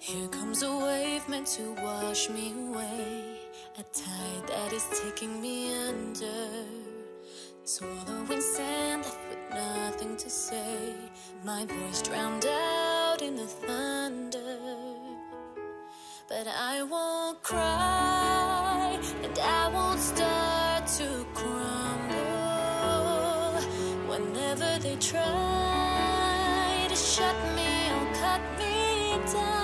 Here comes a wave meant to wash me away, a tide that is taking me under, swallowing sand left with nothing to say, my voice drowned out in the thunder. But I won't cry, and I won't start to crumble. Whenever they try to shut me or cut me down,